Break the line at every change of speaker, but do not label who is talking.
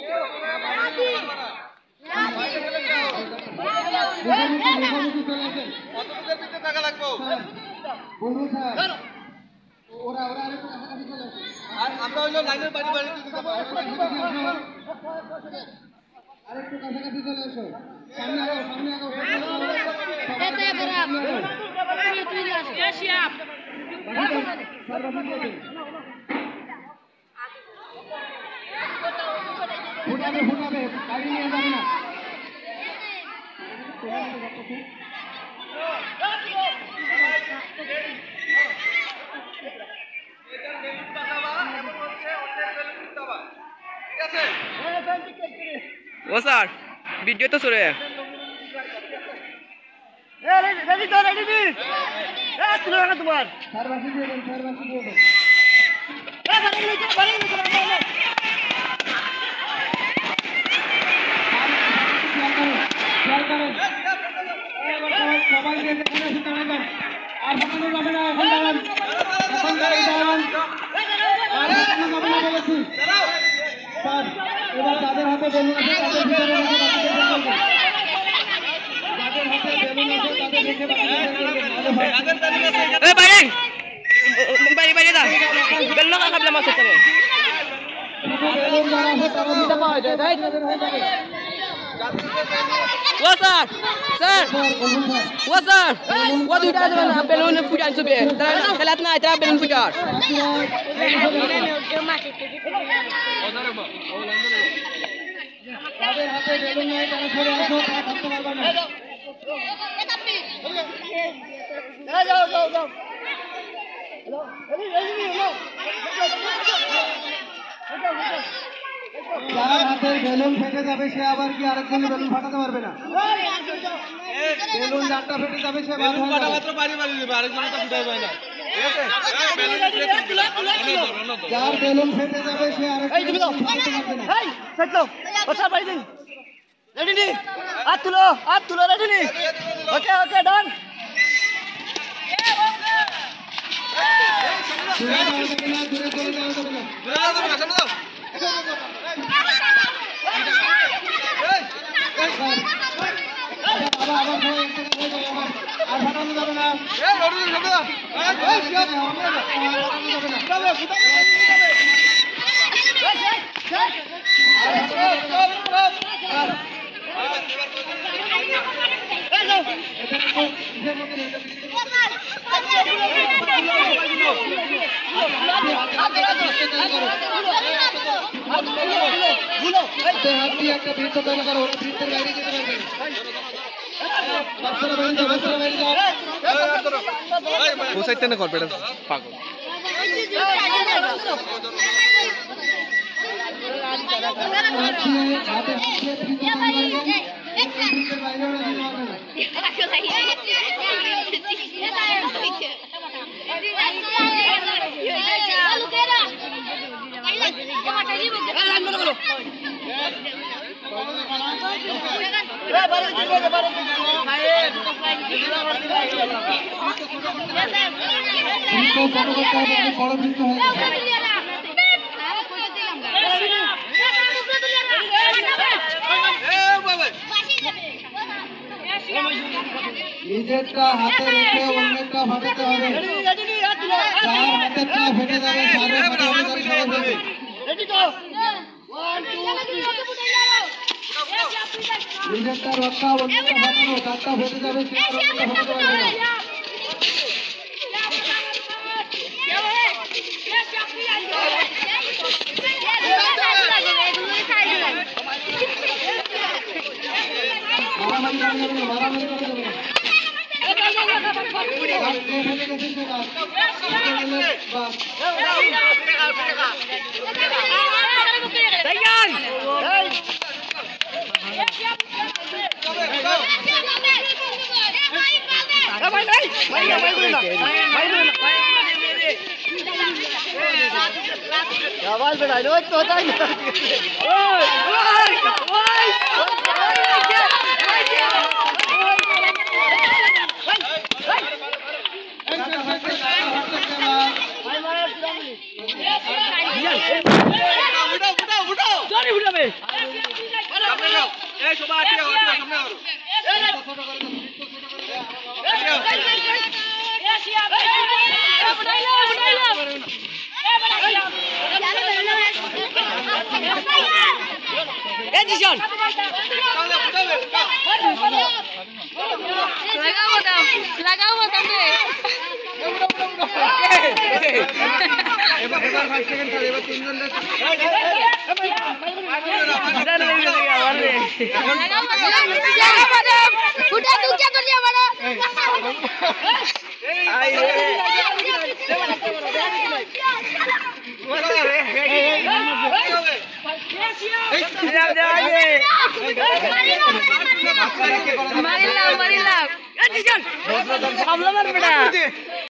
আমরা হইলো লাইনের বাড়ি বাড়ি
আরেকটু কাছাকাছি চলে এসো সামনে আগাও ফুটাবে গাড়ি নিয়ে যাবে না
ও স্যার ভিডিও তো চলে
রেডি তো রেডি দি তুলে রাখা তোমার
স্যার বাসি দিয়ে দেন সবাইকে দাঁড়াবেন আর ভাঙানো যাবে না এখন দাঁড়ান বলেছি স্যার এবার যাদের হাতে বেলুন আছে তাদের ভিতরে
বেলুন ফুটান ছবি খেলাত নাই তারা বেলুন ফুটার
তাদের হাতে বেলুন নাই তারা সরে আসো তারা থাকতে পারবে না যার হাতের বেলুন ফেটে যাবে সে আবার কি আরেকজন বেলুন ফাটাতে পারবে না বেলুন যারটা ফেটে যাবে সে বাদ হয়ে যাবে যার বেলুন ফেটে যাবে সে আরেকজন ফাটাতে পারবে না
রেডি হাত তুলো রেডি ওকে ডান একটা বৃত্ত তৈরি করো ওরা বৃত্তের বাইরে যেতে পারবে পৌঁছাইতে না করবে পাগল
বড় বৃত্ত হয়ে নিজেরটা হাতে রেখে অন্যেরটা ফাটাতে হবে যার হাতেরটা ফেটে যাবে নিজেরটা রক্ষা অন্যেরটা ফাটানো যারটা ফেটে যাবে সে অন্যটা ফাটাতে পারবে না মারামারি করা যাবে না आवाज बढ़ाई लो तो होता है
মারি উঠাবে
এই সবাই আটিয়া সামনে আরো
এই জিশন
লাগাও বোতাম রে
এবার 5 সেকেন্ড খেলে এবার তিনজন
লাগাও বোতাম উঠা দুটা তো লিয়া মারা মারিলাম এই জিশন হামলা মার বেটা